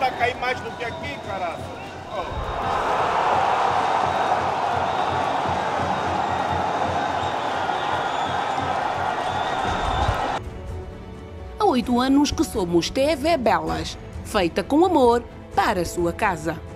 a cair mais do que aqui, caralho. Há 8 anos que somos TV Belas, feita com amor para a sua casa.